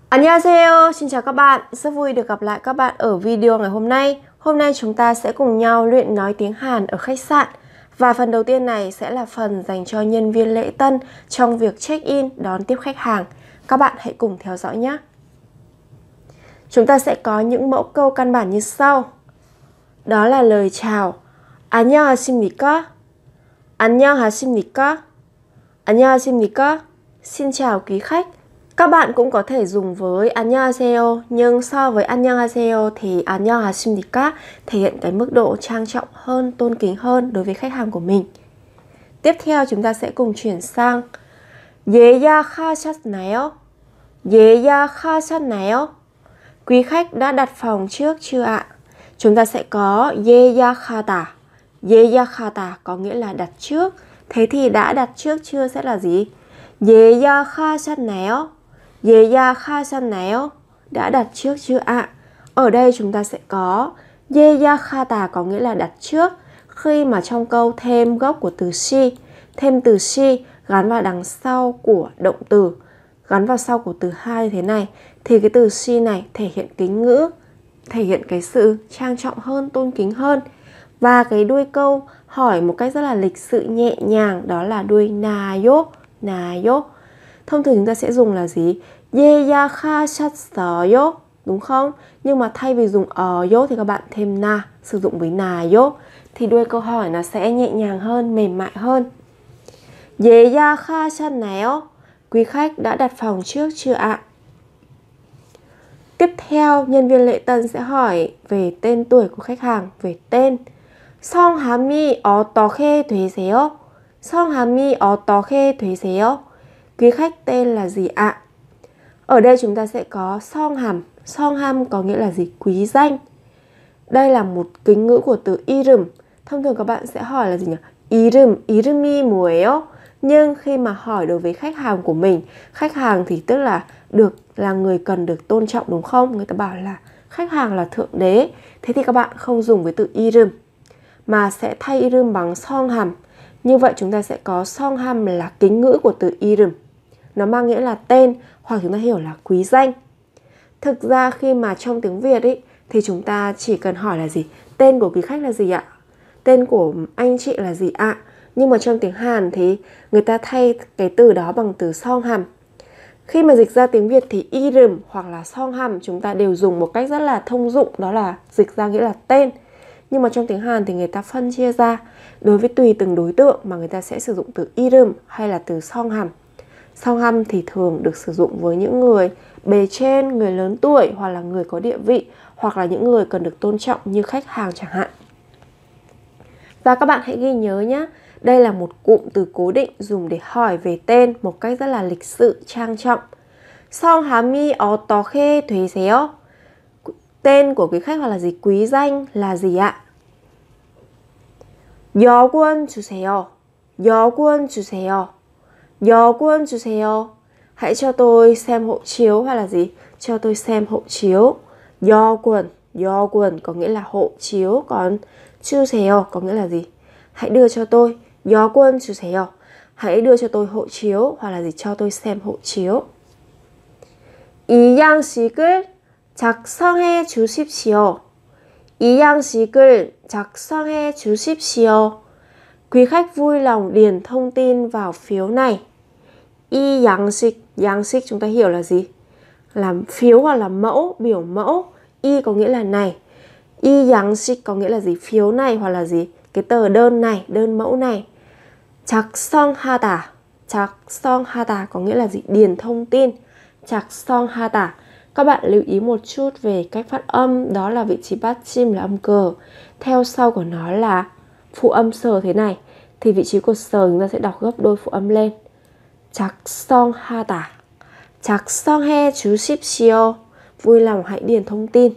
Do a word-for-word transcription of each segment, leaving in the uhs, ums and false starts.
안녕하세요, xin chào các bạn. Rất vui được gặp lại các bạn ở video ngày hôm nay. Hôm nay chúng ta sẽ cùng nhau luyện nói tiếng Hàn ở khách sạn. Và phần đầu tiên này sẽ là phần dành cho nhân viên lễ tân trong việc check-in đón tiếp khách hàng. Các bạn hãy cùng theo dõi nhé. Chúng ta sẽ có những mẫu câu căn bản như sau. Đó là lời chào. 안녕하십니까? 안녕하십니까? 안녕하십니까? Xin chào quý khách. Các bạn cũng có thể dùng với 안녕하세요, nhưng so với 안녕하세요 thì 안녕하십니까 thể hiện cái mức độ trang trọng hơn, tôn kính hơn đối với khách hàng của mình. Tiếp theo chúng ta sẽ cùng chuyển sang 예약하셨나요? 예약하셨나요? Quý khách đã đặt phòng trước chưa ạ? Chúng ta sẽ có 예약하다. 예약하다 có nghĩa là đặt trước. Thế thì đã đặt trước chưa sẽ là gì? 예약하셨나요? 예약하셨나요? Đã đặt trước chưa ạ? Ở đây chúng ta sẽ có 예약하다 có nghĩa là đặt trước. Khi mà trong câu thêm gốc của từ she, thêm từ she gắn vào đằng sau của động từ, gắn vào sau của từ hai như thế này, thì cái từ she này thể hiện kính ngữ, thể hiện cái sự trang trọng hơn, tôn kính hơn. Và cái đuôi câu hỏi một cách rất là lịch sự nhẹ nhàng, đó là đuôi 나요, 나요. Thông thường chúng ta sẽ dùng là gì? 예약하셨어요, đúng không? Nhưng mà thay vì dùng 어요 thì các bạn thêm na, sử dụng với 나요, thì đuôi câu hỏi nó sẽ nhẹ nhàng hơn, mềm mại hơn. 예약하셨나요? Quý khách đã đặt phòng trước chưa ạ? Tiếp theo, nhân viên lễ tân sẽ hỏi về tên tuổi của khách hàng, về tên. 성함이 어떻게 되세요? 성함이 어떻게 되세요? Quý khách tên là gì ạ? Ở đây chúng ta sẽ có 성함. 성함 có nghĩa là gì? Quý danh. Đây là một kính ngữ của từ 이름. Thông thường các bạn sẽ hỏi là gì nhỉ? 이름, 이름이 뭐예요? Nhưng khi mà hỏi đối với khách hàng của mình, khách hàng thì tức là được là người cần được tôn trọng, đúng không? Người ta bảo là khách hàng là thượng đế. Thế thì các bạn không dùng với từ 이름 mà sẽ thay 이름 bằng 성함. Như vậy chúng ta sẽ có 성함 là kính ngữ của từ 이름. Nó mang nghĩa là tên, hoặc chúng ta hiểu là quý danh. Thực ra khi mà trong tiếng Việt ý, thì chúng ta chỉ cần hỏi là gì? Tên của quý khách là gì ạ? Tên của anh chị là gì ạ? Nhưng mà trong tiếng Hàn thì người ta thay cái từ đó bằng từ 성함. Khi mà dịch ra tiếng Việt thì 이름 hoặc là 성함 chúng ta đều dùng một cách rất là thông dụng, đó là dịch ra nghĩa là tên. Nhưng mà trong tiếng Hàn thì người ta phân chia ra đối với tùy từng đối tượng mà người ta sẽ sử dụng từ 이름 hay là từ 성함. 성함 thì thường được sử dụng với những người bề trên, người lớn tuổi hoặc là người có địa vị, hoặc là những người cần được tôn trọng như khách hàng chẳng hạn. Và các bạn hãy ghi nhớ nhé, đây là một cụm từ cố định dùng để hỏi về tên một cách rất là lịch sự, trang trọng. 성함이 어떻게 되세요? Tên của quý khách hoặc là gì? Quý danh là gì ạ? 여권 주세요. 여권 주세요. 여권 주세요. Hãy cho tôi xem hộ chiếu, hay là gì? Cho tôi xem hộ chiếu. 여권, 여권 có nghĩa là hộ chiếu, còn 주세요 có nghĩa là gì? Hãy đưa cho tôi. 여권 주세요. Hãy đưa cho tôi hộ chiếu, hoặc là gì? Cho tôi xem hộ chiếu. 이 양식을 작성해 주십시오. 이 양식을 작성해 주십시오. Quý khách vui lòng điền thông tin vào phiếu này. 이 양식, 양식 chúng ta hiểu là gì? Làm phiếu hoặc là mẫu, biểu mẫu. 이 có nghĩa là này. 이 양식 có nghĩa là gì? Phiếu này hoặc là gì? Cái tờ đơn này, đơn mẫu này. 작성하다, 작성하다 có nghĩa là gì? Điền thông tin. 작성하다. Các bạn lưu ý một chút về cách phát âm, đó là vị trí 받침 là âm cờ. Theo sau của nó là phụ âm sờ thế này, thì vị trí của sờ chúng ta sẽ đọc gấp đôi phụ âm lên. 작성하다. 작성해 주십시오. Vui lòng hãy điền thông tin.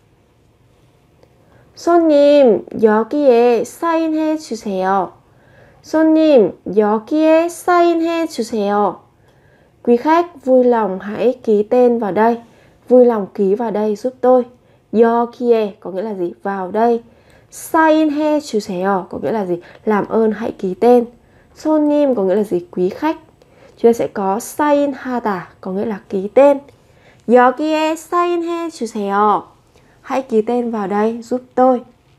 손님, 여기에 사인해 주세요. 손님, 여기에 사인해 주세요. Quý khách vui lòng hãy ký tên vào đây. Vui lòng ký vào đây giúp tôi. 여기에 có nghĩa là gì? Vào đây. 사인해 주세요 có nghĩa là gì? Làm ơn hãy ký tên. 손님 có nghĩa là gì? Quý khách. Chúng ta sẽ có 사인하다 có nghĩa là ký tên. 여기에 사인해 주세요. Hãy ký tên vào đây giúp tôi.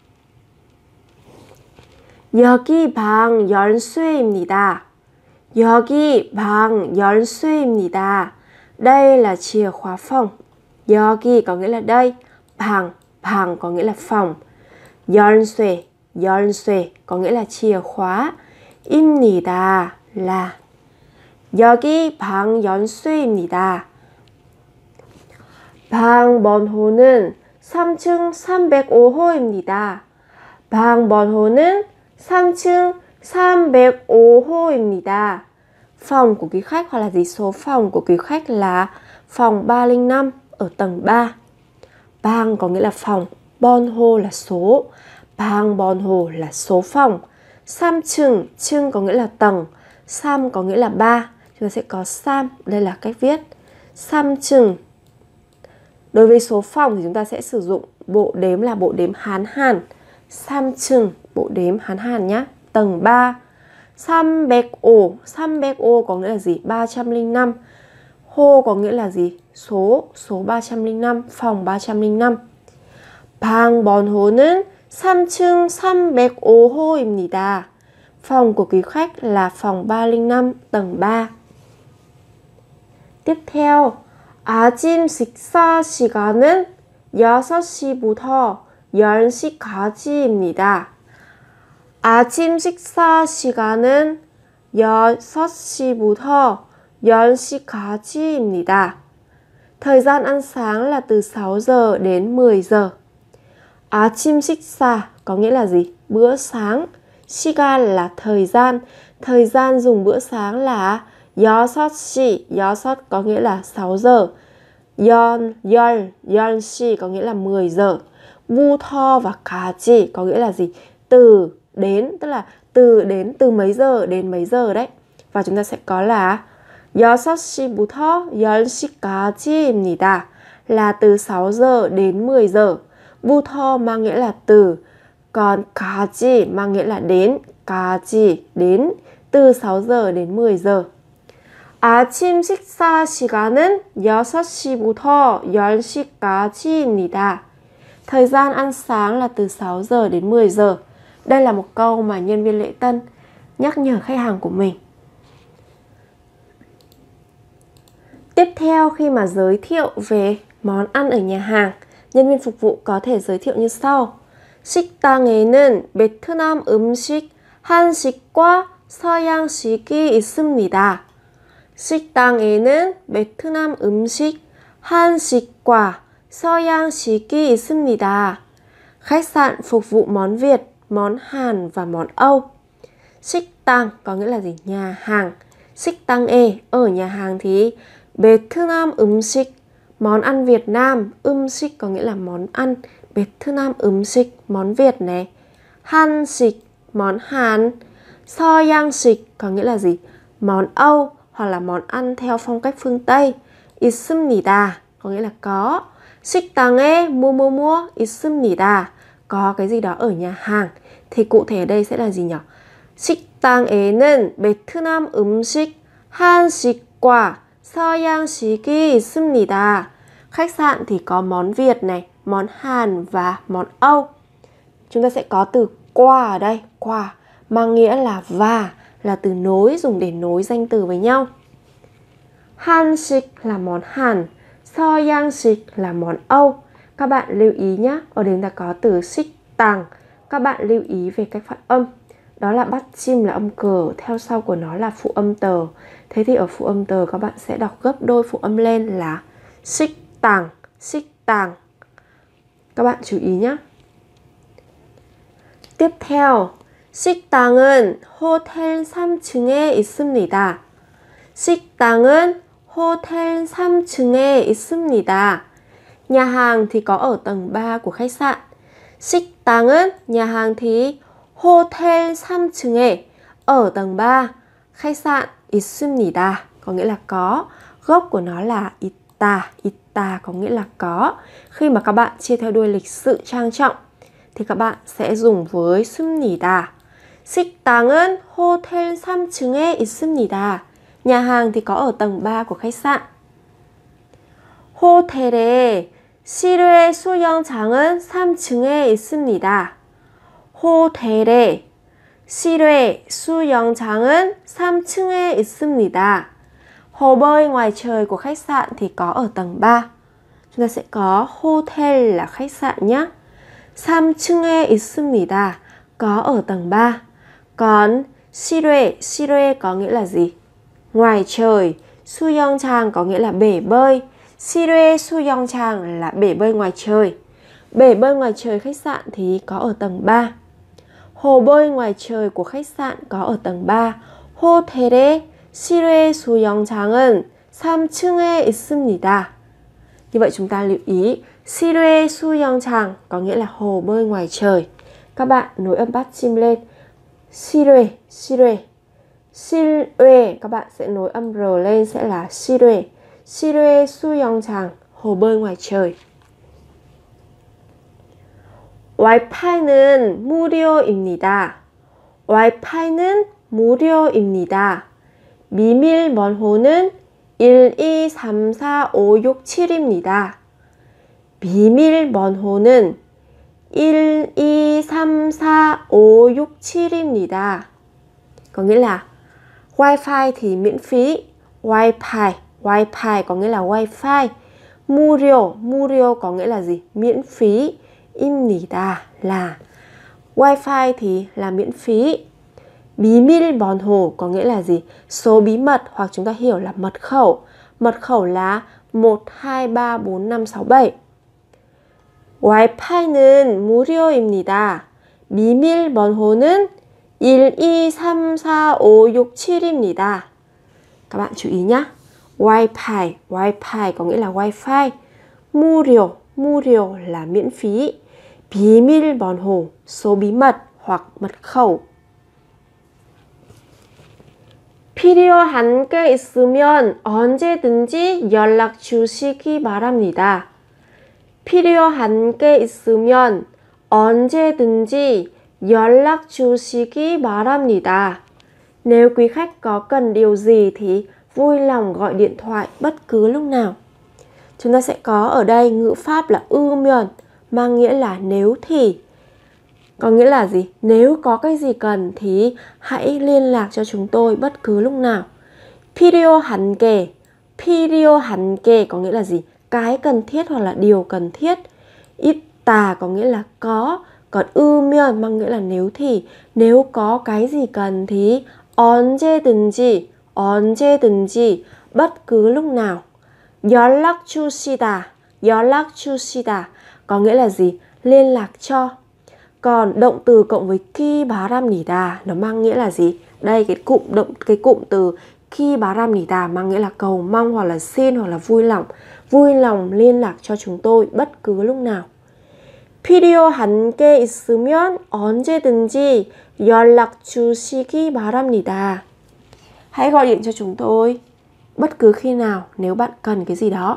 여기 방 열쇠입니다. 여기 방 열쇠입니다. Đây là chìa khóa phòng. 여기 có nghĩa là đây. 방, 방 có nghĩa là phòng. 열쇠, 열쇠 có nghĩa là chìa khóa. 입니다 là. 여기 방 열쇠입니다. 방 번호는 삼 층 삼백오 호입니다. 방 번호는 삼 층 삼백오 호입니다. Phòng của quý khách hoặc là gì số phòng của quý khách là phòng ba không năm ở tầng ba. Bang có nghĩa là phòng, bonho là số. Bang bonho là số phòng. Sam chừng, chừng có nghĩa là tầng. Sam có nghĩa là ba. Chúng ta sẽ có sam, đây là cách viết. Sam chừng. Đối với số phòng thì chúng ta sẽ sử dụng bộ đếm là bộ đếm Hán Hàn. Sam chừng, bộ đếm Hán Hàn nhé. Tầng ba. 삼백오, 삼백오 có nghĩa là gì? ba trăm lẻ năm. Hô có nghĩa là gì? Số, số ba trăm lẻ năm, phòng ba trăm lẻ năm. 방 번호는 삼 층 삼백오 호입니다. Phòng của quý khách là phòng ba không năm, tầng ba. Tiếp theo, 아침 식사 시간은 여섯 시부터 열 시까지입니다. 아침 식사 시간은 여섯 시부터 열 시까지입니다. Thời gian ăn sáng là từ sáu giờ đến mười giờ. 아침 식사 có nghĩa là gì? Bữa sáng. 시간 là thời gian. Thời gian dùng bữa sáng là 여섯 시. 여섯 có nghĩa là sáu giờ. 열, 열, 열 시 có nghĩa là mười giờ. 부터 và 까지 có nghĩa là gì? Từ đến, tức là từ đến từ mấy giờ đến mấy giờ đấy. Và chúng ta sẽ có là 여섯 시부터 열 시까지입니다. Là từ sáu giờ đến mười giờ. 부터 mang nghĩa là từ, còn 까지 mang nghĩa là đến. 까지 đến, từ sáu giờ đến mười giờ. 아침 식사 시간은 여섯 시부터 열 시까지입니다. Thời gian ăn sáng là từ sáu giờ đến mười giờ. Đây là một câu mà nhân viên lễ tân nhắc nhở khách hàng của mình. Tiếp theo, khi mà giới thiệu về món ăn ở nhà hàng, nhân viên phục vụ có thể giới thiệu như sau. 식당에는 베트남 음식, 한식과 서양식이 있습니다. 식당에는 베트남 음식, 한식과 서양식이 있습니다. Khách sạn phục vụ món Việt, món Hàn và món Âu. 식당 có nghĩa là gì? Nhà hàng. 식당에 ở nhà hàng thì 베트남 음식, món ăn Việt Nam. 음식 có nghĩa là món ăn. 베트남 음식, món Việt này. 한식, món Hàn. 서양식 có nghĩa là gì? Món Âu hoặc là món ăn theo phong cách phương Tây. 있습니다 có nghĩa là có. 식당에 뭐뭐뭐 있습니다. Có cái gì đó ở nhà hàng. Thì cụ thể ở đây sẽ là gì nhỉ? 식당에는 베트남 음식, 한식과 서양식이 있습니다. Khách sạn thì có món Việt này, món Hàn và món Âu. Chúng ta sẽ có từ qua ở đây. Qua mang nghĩa là và, là từ nối, dùng để nối danh từ với nhau. 한식 là món Hàn, 서양식 là món Âu. Các bạn lưu ý nhé, ở đây ta có từ 식당. Các bạn lưu ý về cách phát âm. Đó là bắt chim là âm cờ, theo sau của nó là phụ âm tờ. Thế thì ở phụ âm tờ các bạn sẽ đọc gấp đôi phụ âm lên là 식당, 식당. Các bạn chú ý nhé. Tiếp theo, 식당은 호텔 삼 층에 있습니다. 식당은 호텔 삼 층에 있습니다. Nhà hàng thì có ở tầng ba của khách sạn. 식당은 nhà hàng thì 호텔 삼 층에 ở tầng ba. Khách sạn 있습니다 có nghĩa là có. Gốc của nó là 있다. 있다 có nghĩa là có. Khi mà các bạn chia theo đuôi lịch sự trang trọng thì các bạn sẽ dùng với 습니다. 식당은 호텔 삼 층에 있습니다. Nhà hàng thì có ở tầng ba của khách sạn. 호텔에 실외 수영장은 삼 층에 있습니다. 호텔에 실외 수영장은 삼 층에 있습니다. Hồ bơi ngoài trời của khách sạn thì có ở tầng ba. Chúng ta sẽ có hotel là khách sạn nhé. 삼 층에 있습니다. Có ở tầng ba. Còn 실외, 실외 có nghĩa là gì? Ngoài trời. 수영장 có nghĩa là bể bơi. 실외 수영장 là bể bơi ngoài trời. Bể bơi ngoài trời khách sạn thì có ở tầng ba. Hồ bơi ngoài trời của khách sạn có ở tầng ba. 호텔에 실외 수영장은 삼 층에 있습니다. Như vậy chúng ta lưu ý 실외 수영장 có nghĩa là hồ bơi ngoài trời. Các bạn nối âm bắt chim lên. 실외, 실외. 실외 các bạn sẽ nối âm r lên sẽ là 실외. 실외 수영장 hồ bơi ngoài trời. 와이파이는 무료입니다. 와이파이는 무료입니다. 비밀 번호는 일 이 삼 사 오 육 칠입니다. 비밀 번호는 일 이 삼 사 오 육 칠입니다. Có nghĩa là Wi-Fi thì miễn phí. Wi-Fi, Wi-Fi có nghĩa là Wi-Fi. 무료, 무료 có nghĩa là gì? Miễn phí. 입니다 là Wi-Fi thì là miễn phí. 비밀 번호 có nghĩa là gì? Số bí mật hoặc chúng ta hiểu là mật khẩu. Mật khẩu là một hai ba bốn năm sáu bảy. 와이파이는 무료입니다. 비밀 번호는 일 이 삼 사 오 육 칠입니다. Các bạn chú ý nhé. Wi-Fi, Wi-Fi có nghĩa là Wi-Fi. 무료, 무료 là miễn phí. 비밀 번호, số bí mật hoặc mật khẩu. 필요한 게 있으면 언제든지 연락 주시기 바랍니다. 필요한 게 있으면 언제든지 연락 주시기 바랍니다. Nếu quý khách có cần điều gì thì vui lòng gọi điện thoại bất cứ lúc nào. Chúng ta sẽ có ở đây ngữ pháp là ư면, mang nghĩa là nếu thì. Có nghĩa là gì? Nếu có cái gì cần thì hãy liên lạc cho chúng tôi bất cứ lúc nào. 필요한 게, 필요한 게 có nghĩa là gì? Cái cần thiết hoặc là điều cần thiết. 있다 có nghĩa là có. Còn ư면 mang nghĩa là nếu thì. Nếu có cái gì cần thì 언제든지, 언제든지 bất cứ lúc nào. 연락 주시다, 연락 주시다 có nghĩa là gì? Liên lạc cho. Còn động từ cộng với 키 바랍니다 nó mang nghĩa là gì? Đây cái cụm động cái cụm từ 키 바랍니다 mang nghĩa là cầu mong hoặc là xin hoặc là vui lòng. Vui lòng liên lạc cho chúng tôi bất cứ lúc nào. 필요한 게 있으면 언제든지 연락 주시기 바랍니다. Hãy gọi điện cho chúng tôi bất cứ khi nào nếu bạn cần cái gì đó.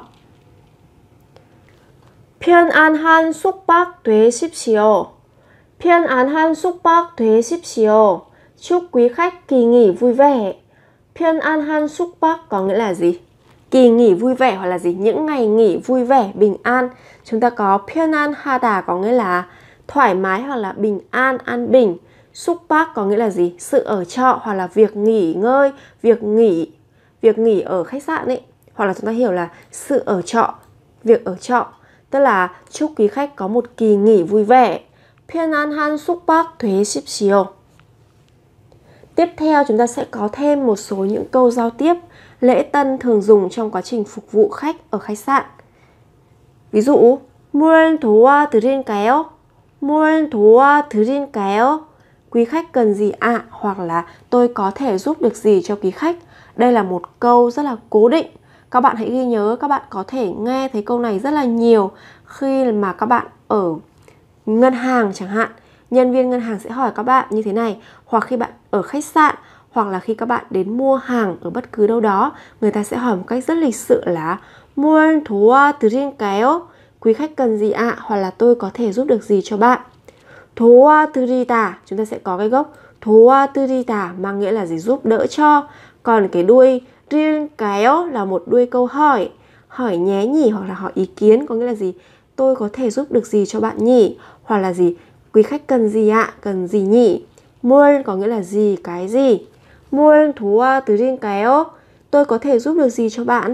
편안한 숙박 되십시오. 편안한 숙박 되십시오. Chúc quý khách kỳ nghỉ vui vẻ. 편안한 숙박 có nghĩa là gì? Kỳ nghỉ vui vẻ hoặc là gì? Những ngày nghỉ vui vẻ, bình an. Chúng ta có 편안하다 có nghĩa là thoải mái hoặc là bình an, an bình. 숙박 có nghĩa là gì? Sự ở trọ hoặc là việc nghỉ ngơi, việc nghỉ, việc nghỉ ở khách sạn ấy. Hoặc là chúng ta hiểu là sự ở trọ, việc ở trọ. Tức là chúc quý khách có một kỳ nghỉ vui vẻ. 편안한 숙박 되십시오. Tiếp theo chúng ta sẽ có thêm một số những câu giao tiếp lễ tân thường dùng trong quá trình phục vụ khách ở khách sạn. Ví dụ, 뭘 도와드릴까요? 뭘 도와드릴까요? Quý khách cần gì ạ? À? Hoặc là tôi có thể giúp được gì cho quý khách? Đây là một câu rất là cố định. Các bạn hãy ghi nhớ, các bạn có thể nghe thấy câu này rất là nhiều khi mà các bạn ở ngân hàng chẳng hạn. Nhân viên ngân hàng sẽ hỏi các bạn như thế này. Hoặc khi bạn ở khách sạn, hoặc là khi các bạn đến mua hàng ở bất cứ đâu đó, người ta sẽ hỏi một cách rất lịch sự là 뭘 도와드릴까요? Quý khách cần gì ạ? À? Hoặc là tôi có thể giúp được gì cho bạn? 도와드리다, chúng ta sẽ có cái gốc 도와드리다 mang nghĩa là gì? Giúp đỡ cho. Còn cái đuôi 릴까요 là một đuôi câu hỏi. hỏi nhé nhỉ, hoặc là hỏi ý kiến, có nghĩa là gì? Tôi có thể giúp được gì cho bạn nhỉ? Hoặc là gì? Quý khách cần gì ạ? Cần gì nhỉ? 뭘 có nghĩa là gì, cái gì? 뭘 도와드릴까요? Tôi có thể giúp được gì cho bạn?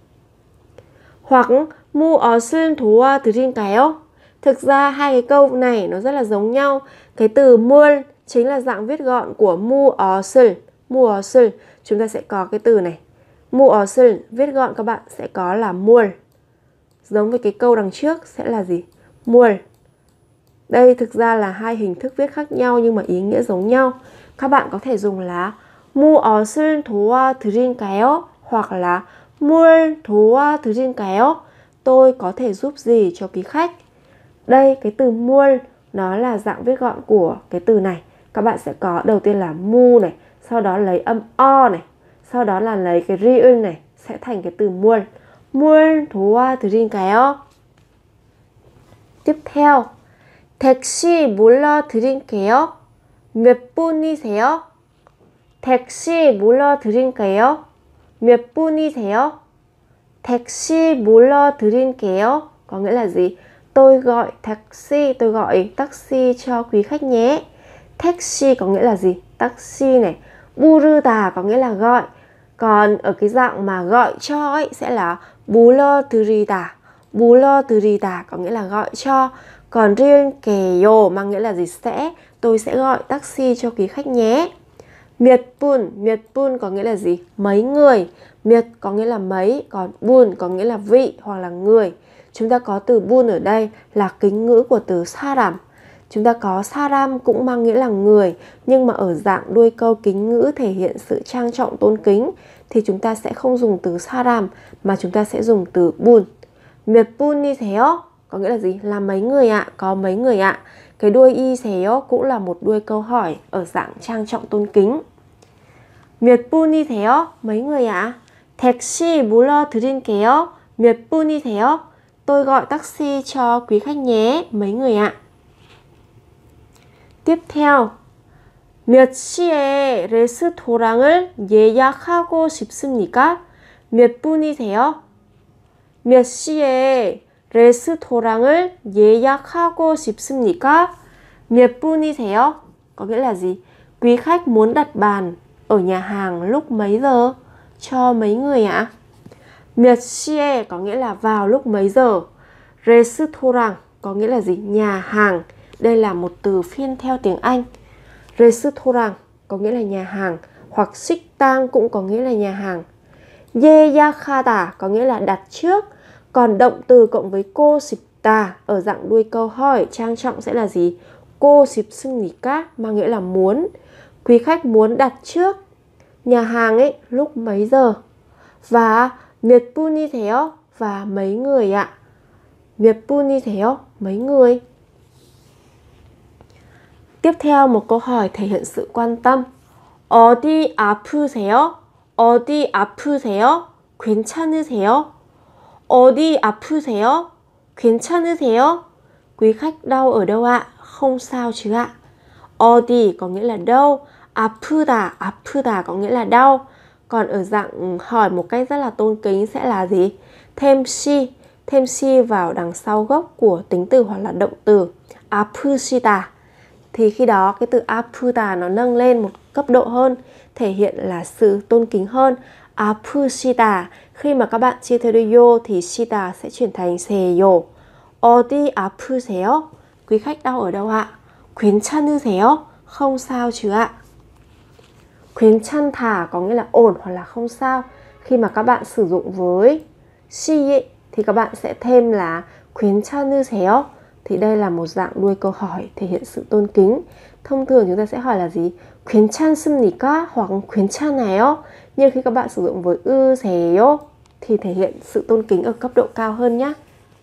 Hoặc 무엇을 도와드릴까요? Thực ra hai cái câu này nó rất là giống nhau. Cái từ 뭘 chính là dạng viết gọn của 무엇을. 무엇을 chúng ta sẽ có cái từ này. 무엇을 viết gọn các bạn sẽ có là 뭘. Giống với cái câu đằng trước sẽ là gì? 뭘. Đây thực ra là hai hình thức viết khác nhau nhưng mà ý nghĩa giống nhau. Các bạn có thể dùng là 무엇을 도와드릴까요? Hoặc là 뭘 도와드릴까요? Tôi có thể giúp gì cho quý khách? Đây, cái từ 뭘 nó là dạng viết gọn của cái từ này. Các bạn sẽ có đầu tiên là mu này, sau đó lấy âm o này, sau đó là lấy cái riêng này, sẽ thành cái từ 뭘. 뭘 도와드릴까요? Tiếp theo, 택시 불러드릴게요. 몇 분이세요? 택시 불러드릴게요. 몇 분이세요? 택시 불러드릴게요. Có nghĩa là gì? Tôi gọi taxi, tôi gọi taxi cho quý khách nhé. Taxi có nghĩa là gì? Taxi này. 부르다 có nghĩa là gọi. Còn ở cái dạng mà gọi cho ấy sẽ là 불러드리다. 불러드리다 có nghĩa là gọi cho. Còn 드릴게요 mang nghĩa là gì? Sẽ. Tôi sẽ gọi taxi cho quý khách nhé. 몇 분, 몇 분 có nghĩa là gì? Mấy người. 몇 có nghĩa là mấy, còn 분 có nghĩa là vị hoặc là người. Chúng ta có từ 분 ở đây là kính ngữ của từ 사람. Chúng ta có 사람 cũng mang nghĩa là người, nhưng mà ở dạng đuôi câu kính ngữ thể hiện sự trang trọng tôn kính thì chúng ta sẽ không dùng từ 사람 mà chúng ta sẽ dùng từ 분. 몇 분이세요? Có nghĩa là gì? Là mấy người ạ? Có mấy người ạ? Cái đuôi 이세요 cũng là một đuôi câu hỏi ở dạng trang trọng tôn kính. 몇 분이세요? Mấy người ạ? 택시 불러드릴게요. 몇 분이세요? Tôi gọi taxi cho quý khách nhé. Mấy người ạ? tiếp theo, 몇 시에 레스토랑을 예약하고 싶습니까? 몇 분이세요? 몇 시에 레스토랑을 예약하고 싶습니까? 몇 분이세요? Có nghĩa là gì? Quý khách muốn đặt bàn ở nhà hàng lúc mấy giờ? Cho mấy người ạ? 몇 시에 có nghĩa là vào lúc mấy giờ. 레스토랑 có nghĩa là gì? Nhà hàng. Đây là một từ phiên theo tiếng Anh. 레스토랑 có nghĩa là nhà hàng, hoặc 식당 cũng có nghĩa là nhà hàng. 예약하다 có nghĩa là đặt trước. Còn động từ cộng với cô 싶다 ở dạng đuôi câu hỏi trang trọng sẽ là gì? cô 싶습니까 mang nghĩa là muốn. Quý khách muốn đặt trước nhà hàng ấy lúc mấy giờ? Và 몇 분이세요? Và mấy người ạ? 몇 분이세요? Mấy người. Tiếp theo một câu hỏi thể hiện sự quan tâm. 어디 아프세요? 어디 아프세요? 괜찮으세요? 어디 아프세요? 괜찮으세요? Quý khách đau ở đâu ạ? Không sao chứ ạ? 어디 có nghĩa là đâu. 아프다, 아프다 có nghĩa là đau. Còn ở dạng hỏi một cách rất là tôn kính sẽ là gì? Thêm si. Thêm si vào đằng sau gốc của tính từ hoặc là động từ. 아프시다. Thì khi đó cái từ 아프다 nó nâng lên một cấp độ hơn, thể hiện là sự tôn kính hơn. 아프시다. Khi mà các bạn chia theo đuôi yo thì 시다 sẽ chuyển thành 세요. 어디 아프세요? Quý khách đau ở đâu ạ? 괜찮으세요? Không sao chứ ạ? 괜찮다 có nghĩa là ổn hoặc là không sao. Khi mà các bạn sử dụng với si ấy, thì các bạn sẽ thêm là 괜찮으세요. Thì đây là một dạng đuôi câu hỏi thể hiện sự tôn kính. Thông thường chúng ta sẽ hỏi là gì? 괜찮습니까? Hoặc 괜찮아요. Nhưng khi các bạn sử dụng với 으세요 thì thể hiện sự tôn kính ở cấp độ cao hơn nhé.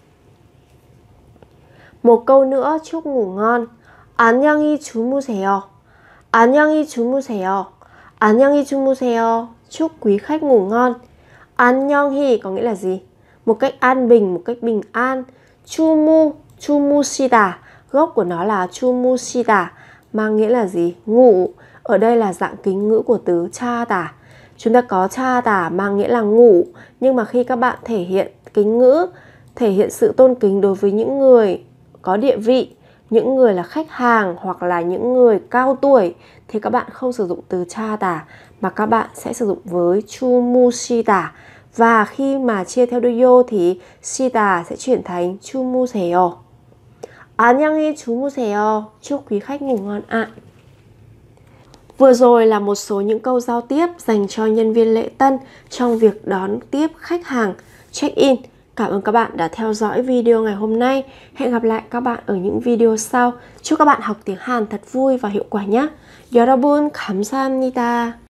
Một câu nữa chúc ngủ ngon. 안녕히 주무세요. 안녕히 주무세요. 안녕히 주무세요. Chúc quý khách ngủ ngon. 안녕히 có nghĩa là gì? Một cách an bình, một cách bình an. 주무, 주무시다. Gốc của nó là 주무시다. Mang nghĩa là gì? Ngủ. Ở đây là dạng kính ngữ của từ 차다. Chúng ta có 차다 mang nghĩa là ngủ. Nhưng mà khi các bạn thể hiện kính ngữ, thể hiện sự tôn kính đối với những người có địa vị, những người là khách hàng hoặc là những người cao tuổi thì các bạn không sử dụng từ cha tả mà các bạn sẽ sử dụng với chumushita. Và khi mà chia theo đuôi yo thì shita sẽ chuyển thành chumuseyo. 안녕히 주무세요. Chúc quý khách ngủ ngon ạ. Vừa rồi là một số những câu giao tiếp dành cho nhân viên lễ tân trong việc đón tiếp khách hàng check-in. Cảm ơn các bạn đã theo dõi video ngày hôm nay. Hẹn gặp lại các bạn ở những video sau. Chúc các bạn học tiếng Hàn thật vui và hiệu quả nhé. 여러분 감사합니다.